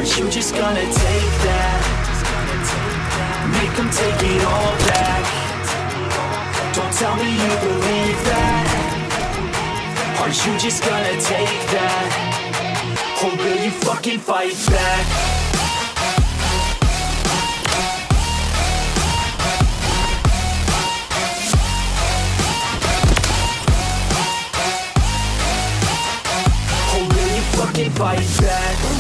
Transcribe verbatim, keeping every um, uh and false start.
Are you just gonna take that? Make them take it all back. Don't tell me you believe that. Are you just gonna take that? Or will you fucking fight back? Or will you fucking fight back?